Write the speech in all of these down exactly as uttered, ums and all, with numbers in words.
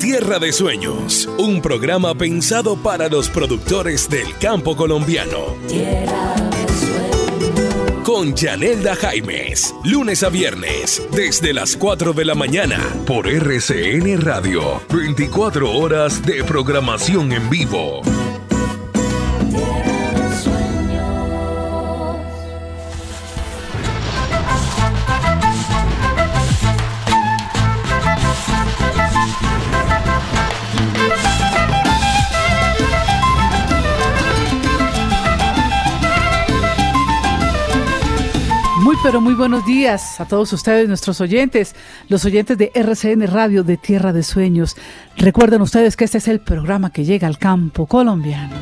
Tierra de Sueños, un programa pensado para los productores del campo colombiano. Tierra de Sueños. Con Yanelda Jaimes, lunes a viernes, desde las cuatro de la mañana, por R C N Radio, veinticuatro horas de programación en vivo. Pero muy buenos días a todos ustedes, nuestros oyentes, los oyentes de R C N Radio de Tierra de Sueños. Recuerden ustedes que este es el programa que llega al campo colombiano.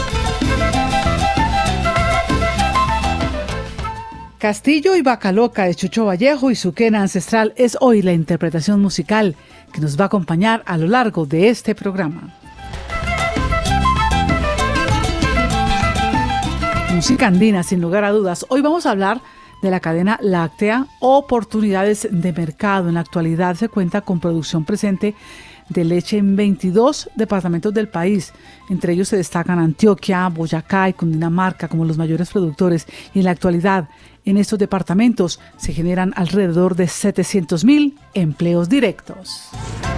Castillo y Vaca Loca de Chucho Vallejo y su quena ancestral es hoy la interpretación musical que nos va a acompañar a lo largo de este programa. Música andina, sin lugar a dudas. Hoy vamos a hablar de la cadena láctea, oportunidades de mercado. En la actualidad se cuenta con producción presente de leche en veintidós departamentos del país. Entre ellos se destacan Antioquia, Boyacá y Cundinamarca como los mayores productores. Y en la actualidad, en estos departamentos se generan alrededor de setecientos mil empleos directos.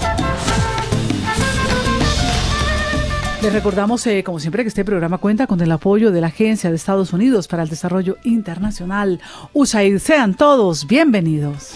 Les recordamos, eh, como siempre, que este programa cuenta con el apoyo de la Agencia de Estados Unidos para el Desarrollo Internacional, U S A I D. Sean todos bienvenidos.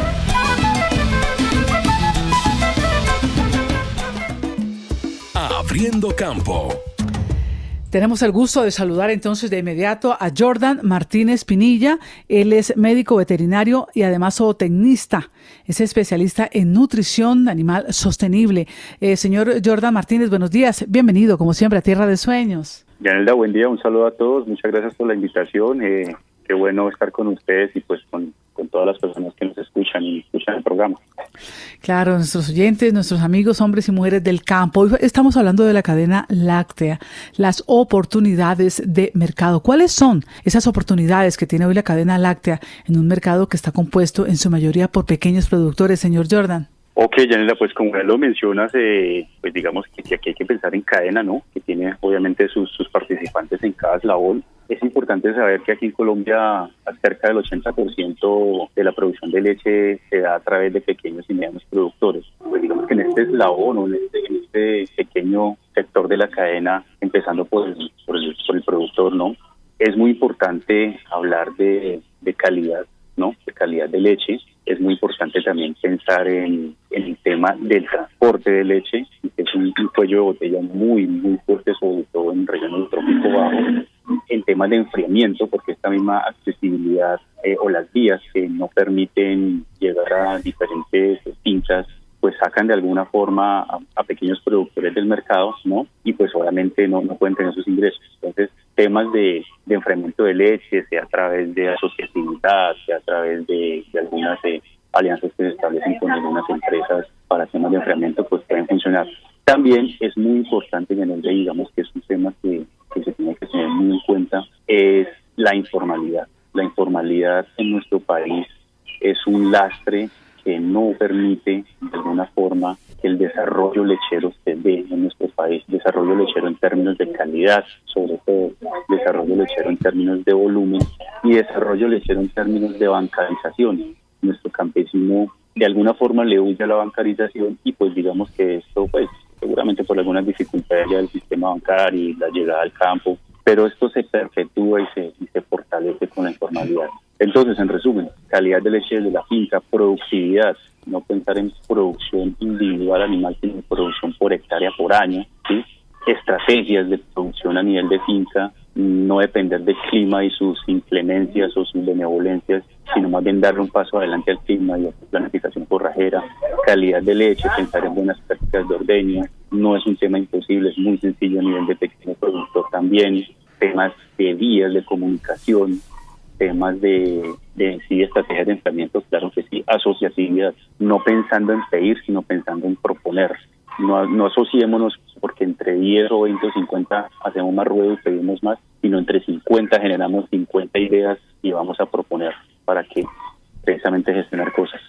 Abriendo campo. Tenemos el gusto de saludar entonces de inmediato a Jordan Martínez Pinilla. Él es médico veterinario y además zootecnista. Es especialista en nutrición animal sostenible. Eh, señor Jordan Martínez, buenos días. Bienvenido, como siempre, a Tierra de Sueños. Yanelda, buen día. Un saludo a todos. Muchas gracias por la invitación. Eh, qué bueno estar con ustedes y pues con, con todas las personas que nos escuchan y escuchan el programa. Claro, nuestros oyentes, nuestros amigos, hombres y mujeres del campo. Hoy estamos hablando de la cadena láctea, las oportunidades de mercado. ¿Cuáles son esas oportunidades que tiene hoy la cadena láctea en un mercado que está compuesto en su mayoría por pequeños productores, señor Jordan? Ok, Yanela, pues como ya lo mencionas, eh, pues digamos que, que aquí hay que pensar en cadena, ¿no? Que tiene obviamente sus, sus participantes en cada eslabón. Es importante saber que aquí en Colombia cerca del ochenta por ciento de la producción de leche se da a través de pequeños y medianos productores. Pues digamos que en este eslabón o en este, en este pequeño sector de la cadena, empezando por el, por el, por el productor, ¿no? Es muy importante hablar de, de calidad, ¿no? De calidad de leche. Es muy importante también pensar en, en el tema del transporte de leche, que es un, un cuello de botella muy, muy fuerte, sobre todo en regiones del trópico bajo. En temas de enfriamiento, porque esta misma accesibilidad eh, o las vías que no permiten llegar a diferentes fincas, pues sacan de alguna forma a, a pequeños productores del mercado, ¿no? Y pues obviamente no, no pueden tener sus ingresos. Entonces, temas de, de enfriamiento de leche, sea a través de asociatividad, sea a través de, de algunas eh, alianzas que se establecen con algunas empresas para temas de enfriamiento, pues pueden funcionar. También es muy importante, en el de, digamos que es un tema que, que se tiene que tener muy en cuenta, es la informalidad. La informalidad en nuestro país es un lastre que no permite de alguna forma que el desarrollo lechero se dé en nuestro país, desarrollo lechero en términos de calidad, sobre todo desarrollo lechero en términos de volumen y desarrollo lechero en términos de bancarización. Nuestro campesino de alguna forma le huye a la bancarización y pues digamos que esto pues seguramente por algunas dificultades ya del sistema bancario y la llegada al campo, pero esto se perpetúa y se, y se fortalece con la informalidad. Entonces, en resumen, calidad de leche de la finca, productividad, no pensar en producción individual animal, sino en producción por hectárea por año, ¿sí? Estrategias de producción a nivel de finca, no depender del clima y sus inclemencias o sus benevolencias, sino más bien darle un paso adelante al clima y a su planificación forrajera, calidad de leche, pensar en buenas prácticas de ordeño, no es un tema imposible, es muy sencillo a nivel de pequeño productor también, temas de vías de comunicación, temas de, de sí, estrategias de enfriamiento, claro que sí, asociatividad, no pensando en pedir, sino pensando en proponer. No, no asociémonos porque entre diez o veinte o cincuenta hacemos más ruedo y pedimos más, sino entre cincuenta generamos cincuenta ideas y vamos a proponer para que precisamente gestionar cosas.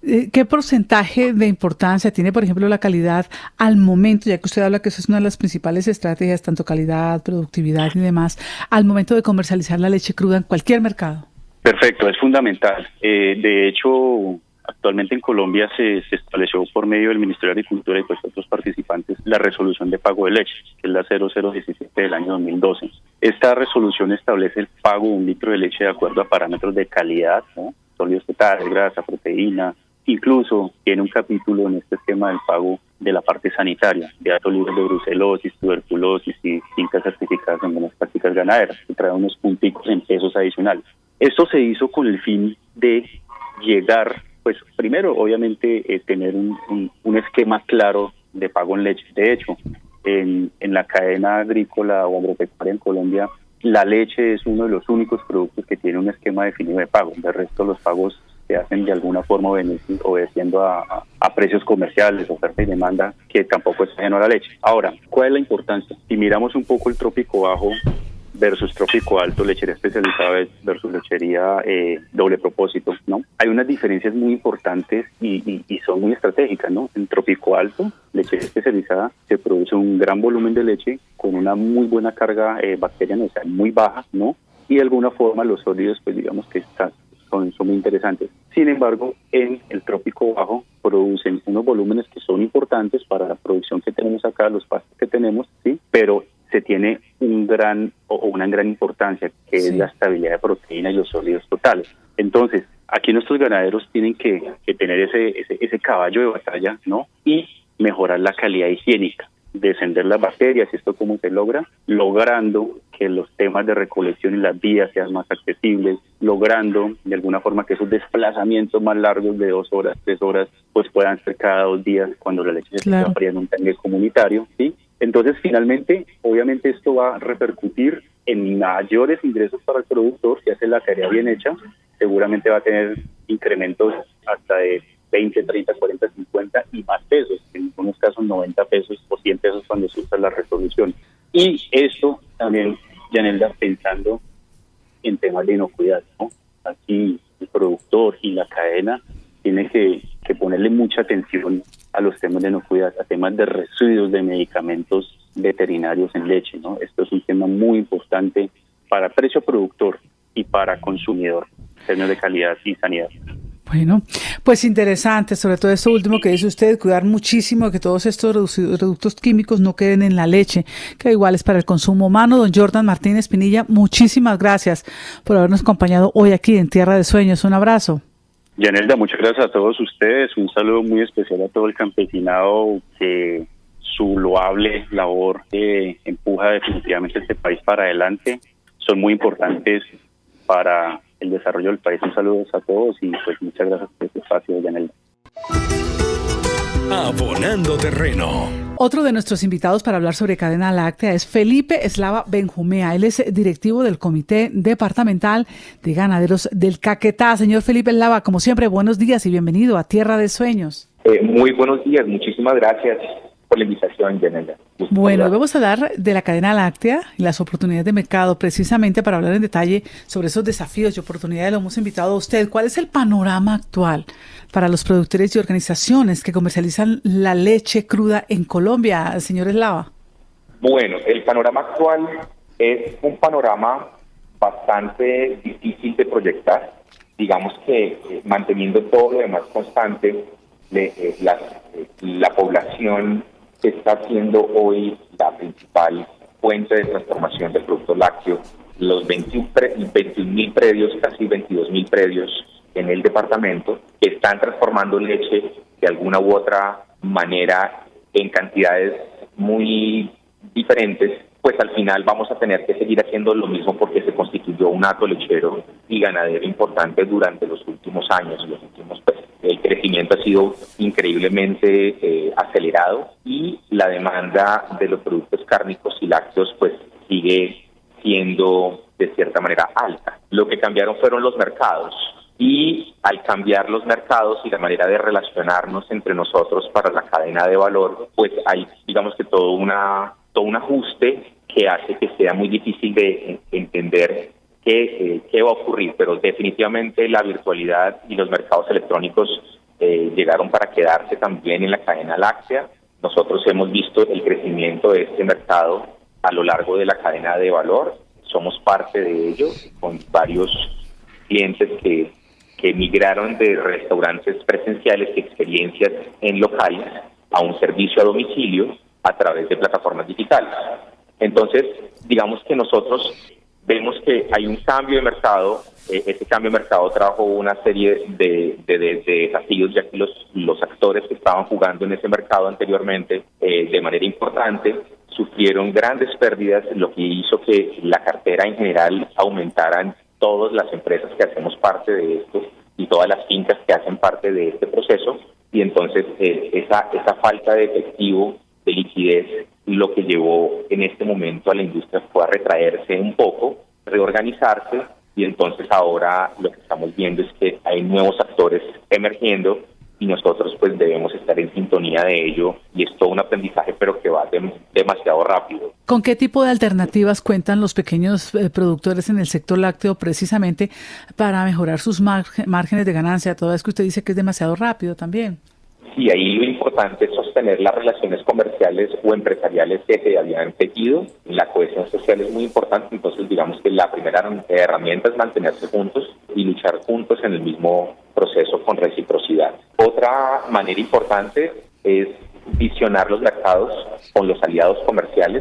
¿Qué porcentaje de importancia tiene, por ejemplo, la calidad al momento, ya que usted habla que eso es una de las principales estrategias, tanto calidad, productividad y demás, al momento de comercializar la leche cruda en cualquier mercado? Perfecto, es fundamental. Eh, de hecho, actualmente en Colombia se, se estableció por medio del Ministerio de Agricultura y pues otros participantes la resolución de pago de leche, que es la cero cero diecisiete del año dos mil doce. Esta resolución establece el pago de un litro de leche de acuerdo a parámetros de calidad, ¿no? Sólidos totales, grasa, proteína. Incluso tiene un capítulo en este esquema del pago de la parte sanitaria, de datos libres de brucelosis, tuberculosis y fincas certificadas en buenas prácticas ganaderas, que trae unos punticos en pesos adicionales. Esto se hizo con el fin de llegar, pues primero obviamente eh, tener un, un, un esquema claro de pago en leche. De hecho, en, en la cadena agrícola o agropecuaria en Colombia, la leche es uno de los únicos productos que tiene un esquema definido de pago. De resto, los pagos se hacen de alguna forma obedeciendo a, a, a precios comerciales, oferta y demanda, que tampoco es ajeno a la leche. Ahora, ¿cuál es la importancia? Si miramos un poco el trópico bajo versus trópico alto, lechería especializada versus lechería eh, doble propósito, ¿no? Hay unas diferencias muy importantes y, y, y son muy estratégicas, ¿no? En trópico alto, lechería especializada, se produce un gran volumen de leche con una muy buena carga eh, bacteriana, o sea, muy baja, ¿no? Y de alguna forma los sólidos, pues digamos que están, son, son muy interesantes. Sin embargo, en el trópico bajo producen unos volúmenes que son importantes para la producción que tenemos acá, los pastos que tenemos, ¿sí? Pero se tiene un gran o una gran importancia, que sí. es la estabilidad de proteína y los sólidos totales. Entonces, aquí nuestros ganaderos tienen que, que tener ese, ese ese caballo de batalla, ¿no? Y mejorar la calidad higiénica, descender las bacterias. ¿Y esto cómo se logra? Logrando que los temas de recolección y las vías sean más accesibles, logrando de alguna forma que esos desplazamientos más largos de dos horas, tres horas, pues puedan ser cada dos días cuando la leche se claro. está fría en un tanque comunitario, ¿sí? Entonces, finalmente, obviamente esto va a repercutir en mayores ingresos para el productor. Si hace la tarea bien hecha, seguramente va a tener incrementos hasta de veinte, treinta, cuarenta, cincuenta y más pesos, en algunos casos noventa pesos o cien pesos cuando se usa la resolución. Y esto también, Yanelda, pensando en temas de inocuidad, ¿no? Aquí el productor y la cadena tiene que, que ponerle mucha atención a los temas de inocuidad, a temas de residuos de medicamentos veterinarios en leche, ¿no? Esto es un tema muy importante para precio productor y para consumidor, en términos de calidad y sanidad. Bueno, pues interesante, sobre todo esto último que dice usted, cuidar muchísimo que todos estos productos químicos no queden en la leche, que igual es para el consumo humano. Don Jordan Martínez Pinilla, muchísimas gracias por habernos acompañado hoy aquí en Tierra de Sueños. Un abrazo. Yanelda, muchas gracias a todos ustedes. Un saludo muy especial a todo el campesinado que su loable labor eh, empuja definitivamente este país para adelante. Son muy importantes para el desarrollo del país. Un saludo a todos y pues muchas gracias por este espacio, Yanelda. Abonando terreno. Otro de nuestros invitados para hablar sobre cadena láctea es Felipe Eslava Benjumea. Él es directivo del Comité Departamental de Ganaderos del Caquetá. Señor Felipe Eslava, como siempre, buenos días y bienvenido a Tierra de Sueños. Eh, muy buenos días, muchísimas gracias por la invitación, Yanela. Bueno, hoy vamos a hablar de la cadena láctea y las oportunidades de mercado, precisamente para hablar en detalle sobre esos desafíos y oportunidades. Lo hemos invitado a usted. ¿Cuál es el panorama actual para los productores y organizaciones que comercializan la leche cruda en Colombia, señor Eslava? Bueno, el panorama actual es un panorama bastante difícil de proyectar. Digamos que eh, manteniendo todo lo demás constante, de, eh, la, eh, la población está siendo hoy la principal fuente de transformación del producto lácteo. Los veintiún mil predios, casi veintidós mil predios en el departamento, están transformando leche de alguna u otra manera en cantidades muy diferentes. Pues al final vamos a tener que seguir haciendo lo mismo porque se constituyó un hato lechero y ganadero importante durante los últimos años. Los últimos, pues, el crecimiento ha sido increíblemente eh, acelerado y la demanda de los productos cárnicos y lácteos pues sigue siendo de cierta manera alta. Lo que cambiaron fueron los mercados y al cambiar los mercados y la manera de relacionarnos entre nosotros para la cadena de valor, pues hay, digamos que todo una todo un ajuste que hace que sea muy difícil de entender qué, eh, qué va a ocurrir, pero definitivamente la virtualidad y los mercados electrónicos eh, llegaron para quedarse también en la cadena láctea. Nosotros hemos visto el crecimiento de este mercado a lo largo de la cadena de valor. Somos parte de ello, con varios clientes que, que migraron de restaurantes presenciales y experiencias en locales a un servicio a domicilio a través de plataformas digitales. Entonces, digamos que nosotros vemos que hay un cambio de mercado. Eh, ese cambio de mercado trajo una serie de, de, de, de desafíos, ya que los, los actores que estaban jugando en ese mercado anteriormente eh, de manera importante sufrieron grandes pérdidas, lo que hizo que la cartera en general aumentara en todas las empresas que hacemos parte de esto y todas las fincas que hacen parte de este proceso, y entonces eh, esa, esa falta de efectivo, de liquidez, lo que llevó en este momento a la industria fue a retraerse un poco, reorganizarse, y entonces ahora lo que estamos viendo es que hay nuevos actores emergiendo y nosotros pues debemos estar en sintonía de ello, y es todo un aprendizaje pero que va de, demasiado rápido. ¿Con qué tipo de alternativas cuentan los pequeños eh, productores en el sector lácteo precisamente para mejorar sus márgenes de ganancia? Todo es que usted dice que es demasiado rápido también. Sí, ahí lo importante es sostener las relaciones comerciales o empresariales que se habían tejido. La cohesión social es muy importante, entonces digamos que la primera herramienta es mantenerse juntos y luchar juntos en el mismo proceso con reciprocidad. Otra manera importante es visionar los mercados con los aliados comerciales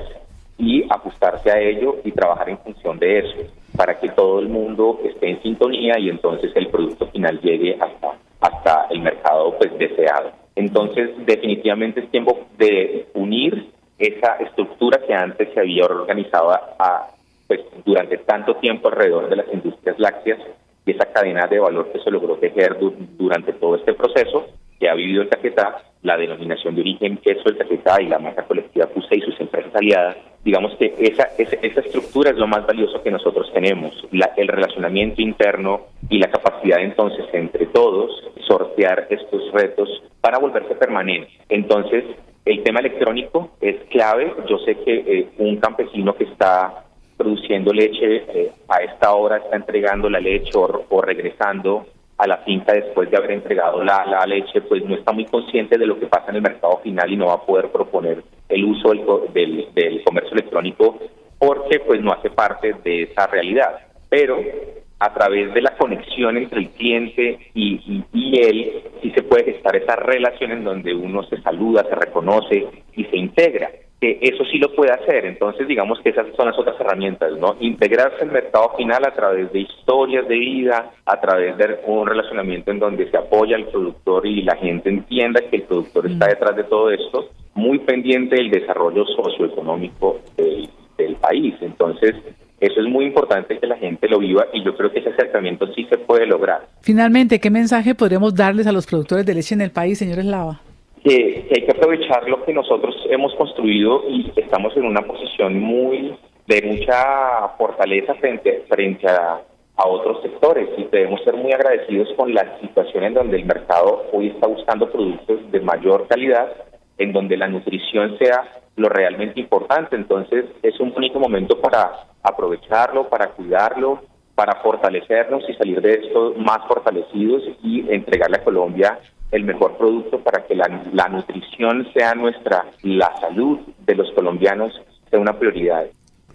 y ajustarse a ello y trabajar en función de eso, para que todo el mundo esté en sintonía y entonces el producto final llegue hasta, hasta el mercado pues deseado. Entonces, definitivamente es tiempo de unir esa estructura que antes se había organizado a, pues, durante tanto tiempo alrededor de las industrias lácteas, y esa cadena de valor que se logró tejer du- durante todo este proceso que ha vivido el Caquetá, la denominación de origen queso del Caquetá y la marca colectiva Q C y sus empresas aliadas. Digamos que esa, esa, esa estructura es lo más valioso que nosotros tenemos, la, el relacionamiento interno y la capacidad entonces entre todos sortear estos retos para volverse permanente. Entonces, el tema electrónico es clave. Yo sé que eh, un campesino que está produciendo leche eh, a esta hora está entregando la leche o, o regresando a la finca después de haber entregado la, la leche, pues no está muy consciente de lo que pasa en el mercado final y no va a poder proponer el uso del, del, del comercio electrónico porque pues no hace parte de esa realidad. Pero a través de la conexión entre el cliente y, y, y él, sí se puede gestar esa relación en donde uno se saluda, se reconoce y se integra. Que eso sí lo puede hacer. Entonces digamos que esas son las otras herramientas, ¿no? Integrarse en el mercado final a través de historias de vida, a través de un relacionamiento en donde se apoya al productor y la gente entienda que el productor está detrás de todo esto, muy pendiente del desarrollo socioeconómico del, del país. Entonces eso es muy importante que la gente lo viva y yo creo que ese acercamiento sí se puede lograr. Finalmente, ¿qué mensaje podríamos darles a los productores de leche en el país, señor Eslava? Que, que hay que aprovechar lo que nosotros hemos construido y estamos en una posición muy de mucha fortaleza frente, frente a, a otros sectores y debemos ser muy agradecidos con la situación en donde el mercado hoy está buscando productos de mayor calidad, en donde la nutrición sea lo realmente importante. Entonces es un bonito momento para aprovecharlo, para cuidarlo, para fortalecernos y salir de esto más fortalecidos y entregarle a Colombia el mejor producto para que la, la nutrición sea nuestra, la salud de los colombianos sea una prioridad.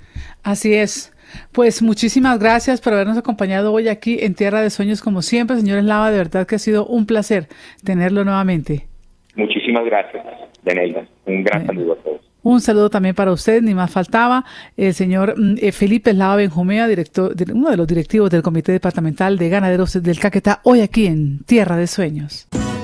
Así es. Pues muchísimas gracias por habernos acompañado hoy aquí en Tierra de Sueños como siempre, señor Eslava, de verdad que ha sido un placer tenerlo nuevamente. Muchísimas gracias, Yaneida. Un gran eh. saludo a todos. Un saludo también para usted, ni más faltaba, el señor eh, Felipe Eslava Benjumea, director, de, uno de los directivos del Comité Departamental de Ganaderos del Caquetá, hoy aquí en Tierra de Sueños.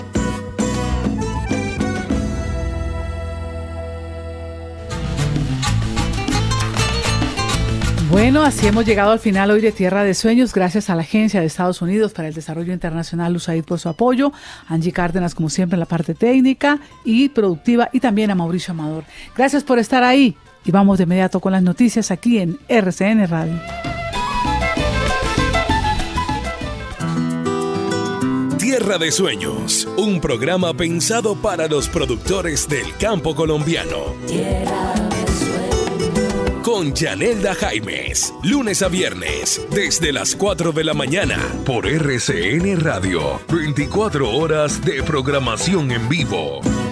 Bueno, así hemos llegado al final hoy de Tierra de Sueños, gracias a la Agencia de Estados Unidos para el Desarrollo Internacional, U S A I D, por su apoyo, Angie Cárdenas, como siempre, en la parte técnica y productiva, y también a Mauricio Amador. Gracias por estar ahí, y vamos de inmediato con las noticias aquí en R C N Radio. Tierra de Sueños, un programa pensado para los productores del campo colombiano. Tierra con Yanelda Jaimes, lunes a viernes, desde las cuatro de la mañana, por R C N Radio, veinticuatro horas de programación en vivo.